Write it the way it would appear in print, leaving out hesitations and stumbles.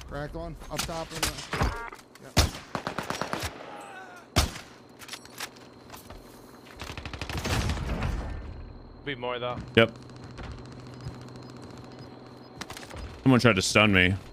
Cracked one up top. In the... Yep. Be more though. Yep. Someone tried to stun me.